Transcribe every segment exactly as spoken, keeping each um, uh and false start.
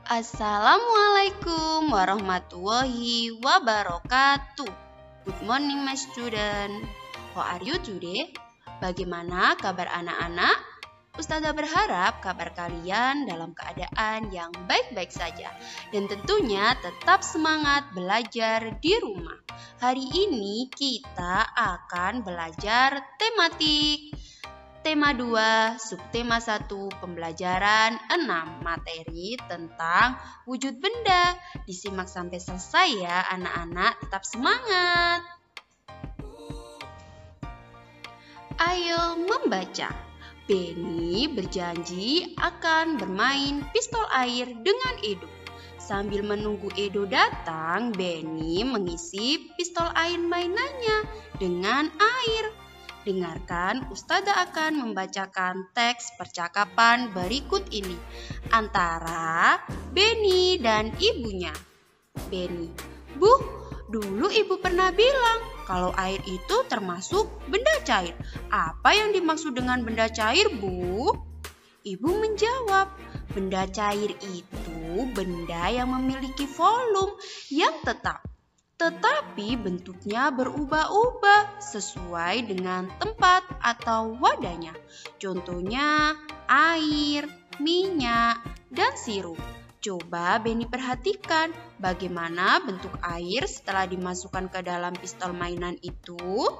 Assalamualaikum warahmatullahi wabarakatuh. Good morning my student. How are you today? Bagaimana kabar anak-anak? Ustazah berharap kabar kalian dalam keadaan yang baik-baik saja dan tentunya tetap semangat belajar di rumah. Hari ini kita akan belajar tematik. Tema dua, subtema satu, pembelajaran enam, materi tentang wujud benda. Disimak sampai selesai ya anak-anak, tetap semangat. Ayo membaca. Benny berjanji akan bermain pistol air dengan Edo. Sambil menunggu Edo datang, Benny mengisi pistol air mainannya dengan air. Dengarkan, Ustazah akan membacakan teks percakapan berikut ini antara Benny dan ibunya. Benny, Bu, dulu ibu pernah bilang kalau air itu termasuk benda cair. Apa yang dimaksud dengan benda cair, Bu? Ibu menjawab, benda cair itu benda yang memiliki volume yang tetap. Tetapi bentuknya berubah-ubah sesuai dengan tempat atau wadahnya. Contohnya air, minyak, dan sirup. Coba Benny perhatikan bagaimana bentuk air setelah dimasukkan ke dalam pistol mainan itu.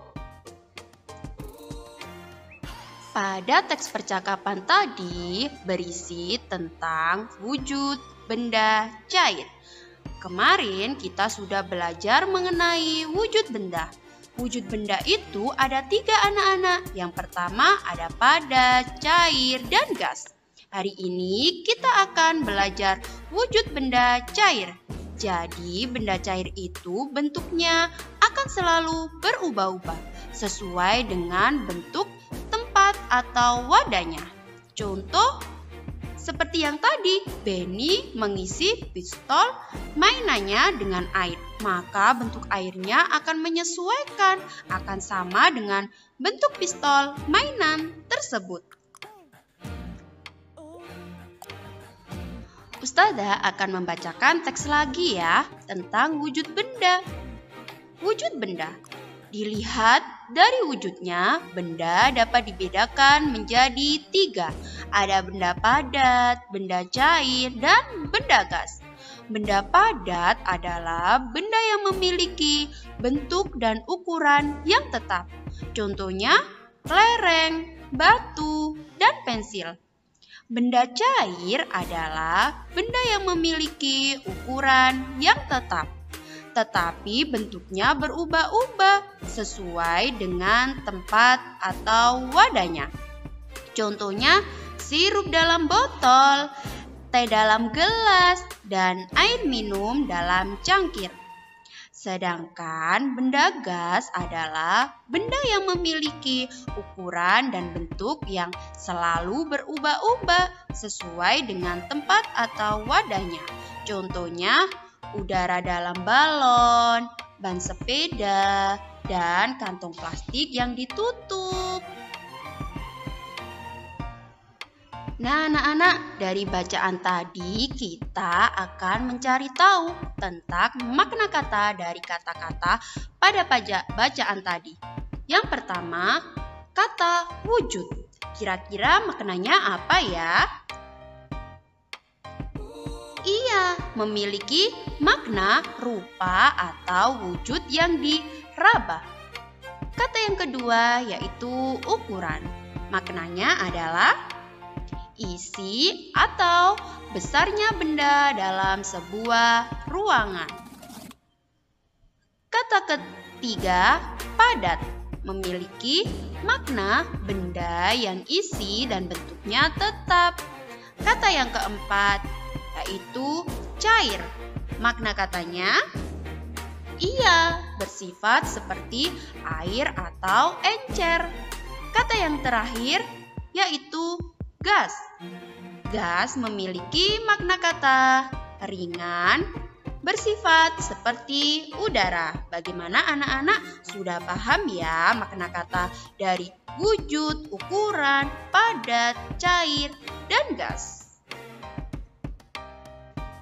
Pada teks percakapan tadi berisi tentang wujud benda cair. Kemarin kita sudah belajar mengenai wujud benda. Wujud benda itu ada tiga anak-anak. Yang pertama ada padat, cair, dan gas. Hari ini kita akan belajar wujud benda cair. Jadi benda cair itu bentuknya akan selalu berubah-ubah sesuai dengan bentuk tempat atau wadahnya. Contoh seperti yang tadi, Benny mengisi pistol mainannya dengan air. Maka bentuk airnya akan menyesuaikan, akan sama dengan bentuk pistol mainan tersebut. Ustazah akan membacakan teks lagi ya tentang wujud benda. Wujud benda. Dilihat dari wujudnya, benda dapat dibedakan menjadi tiga. Ada benda padat, benda cair, dan benda gas. Benda padat adalah benda yang memiliki bentuk dan ukuran yang tetap. Contohnya kelereng, batu, dan pensil. Benda cair adalah benda yang memiliki ukuran yang tetap, tetapi bentuknya berubah-ubah sesuai dengan tempat atau wadahnya. Contohnya sirup dalam botol, teh dalam gelas, dan air minum dalam cangkir. Sedangkan benda gas adalah benda yang memiliki ukuran dan bentuk yang selalu berubah-ubah sesuai dengan tempat atau wadahnya. Contohnya udara dalam balon, ban sepeda, dan kantong plastik yang ditutup. Nah anak-anak, dari bacaan tadi kita akan mencari tahu tentang makna kata dari kata-kata pada bacaan tadi. Yang pertama, kata wujud. Kira-kira maknanya apa ya? Ia memiliki makna rupa atau wujud yang diraba. Kata yang kedua yaitu ukuran. Maknanya adalah isi atau besarnya benda dalam sebuah ruangan. Kata ketiga, padat, memiliki makna benda yang isi dan bentuknya tetap. Kata yang keempat yaitu cair. Makna katanya, ia bersifat seperti air atau encer. Kata yang terakhir yaitu gas. Gas memiliki makna kata ringan, bersifat seperti udara. Bagaimana anak-anak sudah paham ya makna kata dari wujud, ukuran, padat, cair, dan gas?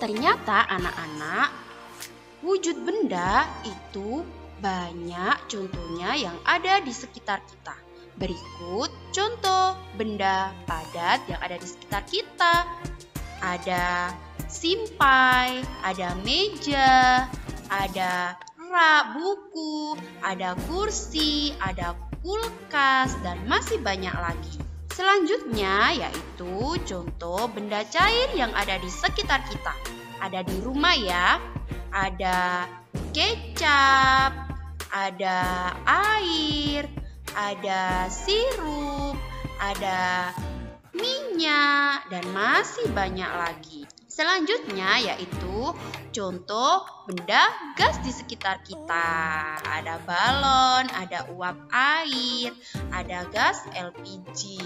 Ternyata anak-anak, wujud benda itu banyak contohnya yang ada di sekitar kita. Berikut contoh benda padat yang ada di sekitar kita. Ada simpai, ada meja, ada rak buku, ada kursi, ada kulkas, dan masih banyak lagi. Selanjutnya yaitu contoh benda cair yang ada di sekitar kita. Ada di rumah ya, ada kecap, ada air, ada sirup, ada minyak, dan masih banyak lagi. Selanjutnya yaitu contoh benda gas di sekitar kita. Ada balon, ada uap air, ada gas L P G.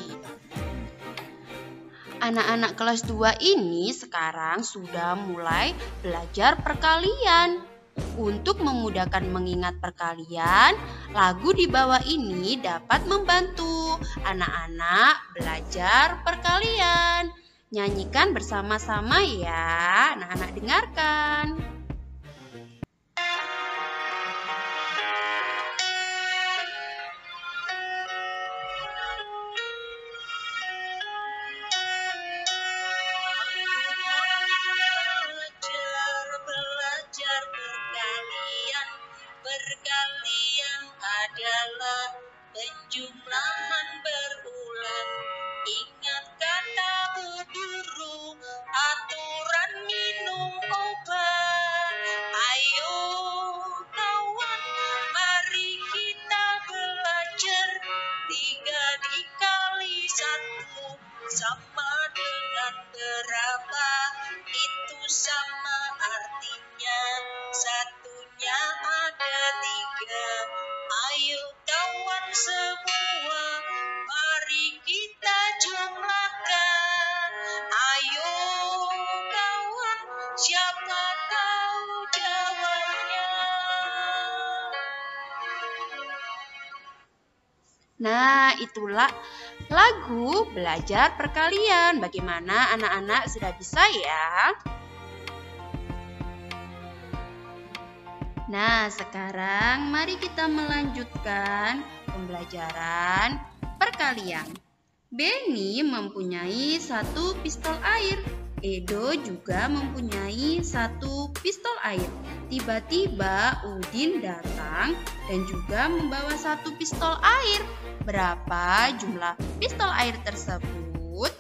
Anak-anak kelas dua ini sekarang sudah mulai belajar perkalian. Untuk memudahkan mengingat perkalian, lagu di bawah ini dapat membantu anak-anak belajar perkalian. Nyanyikan bersama-sama ya, anak-anak dengarkan. Belajar perkalian, perkalian adalah penjumlahan berulang. Ingat kata guru, aturan minum obat. Ayo kawan, mari kita belajar. Tiga dikali satu sama dengan berapa? Itu sama artinya, satunya ada tiga. Ayo kawan semua, mari kita jumlahkan. Ayo kawan, siapa tahu jawabnya? Nah, itulah lagu belajar perkalian. Bagaimana anak-anak sudah bisa ya? Nah, sekarang mari kita melanjutkan pembelajaran perkalian. Benny mempunyai satu pistol air. Edo juga mempunyai satu pistol air. Tiba-tiba Udin datang dan juga membawa satu pistol air. Berapa jumlah pistol air tersebut?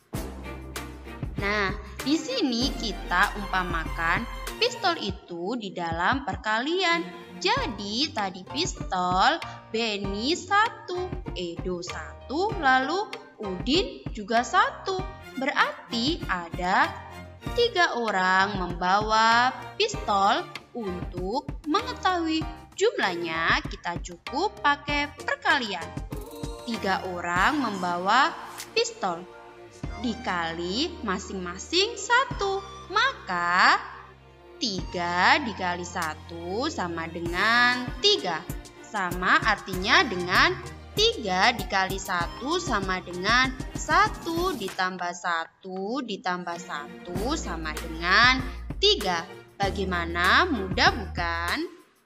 Nah, di sini kita umpamakan pistol itu di dalam perkalian. Jadi tadi pistol Benny satu, Edo satu, lalu Udin juga satu. Berarti ada tiga orang membawa pistol. Untuk mengetahui jumlahnya kita cukup pakai perkalian. Tiga orang membawa pistol dikali masing-masing satu, maka tiga dikali satu sama dengan tiga. Sama artinya dengan tiga dikali satu sama dengan satu ditambah satu ditambah satu sama dengan tiga. Bagaimana? Mudah bukan?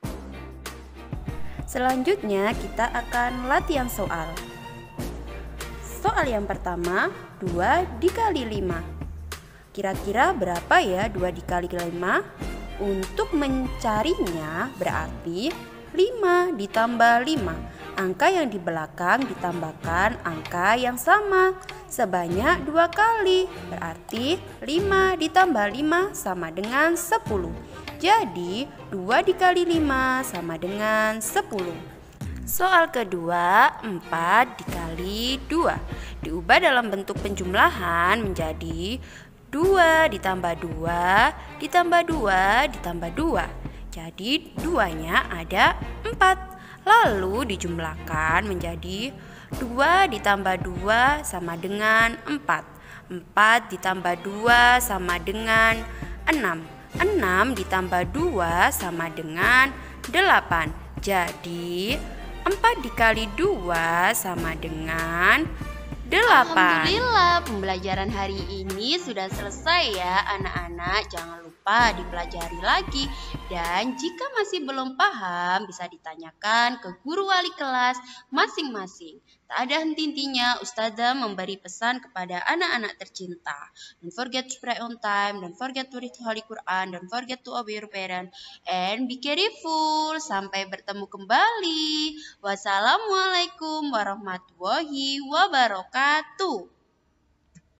Selanjutnya kita akan latihan soal. Soal yang pertama, dua dikali lima. Kira-kira berapa ya dua dikali lima? Untuk mencarinya berarti lima ditambah lima. Angka yang di belakang ditambahkan angka yang sama sebanyak dua kali. Berarti lima ditambah lima sama dengan sepuluh. Jadi dua dikali lima sama dengan sepuluh. Soal kedua, empat dikali dua. Diubah dalam bentuk penjumlahan menjadi dua ditambah dua ditambah dua ditambah dua. Jadi duanya ada empat. Lalu dijumlahkan menjadi dua ditambah dua sama dengan empat. empat ditambah dua sama dengan enam. enam ditambah dua sama dengan delapan. Jadi empat dikali dua sama dengan delapan. Alhamdulillah, pembelajaran hari ini sudah selesai ya anak-anak. Jangan lupa dipelajari lagi. Dan jika masih belum paham, bisa ditanyakan ke guru wali kelas masing-masing. Tak ada henti-hentinya Ustazah memberi pesan kepada anak-anak tercinta. Don't forget to pray on time, don't forget to read Holy Quran, don't forget to obey your parents, and be careful. Sampai bertemu kembali. Wassalamualaikum warahmatullahi wabarakatuh.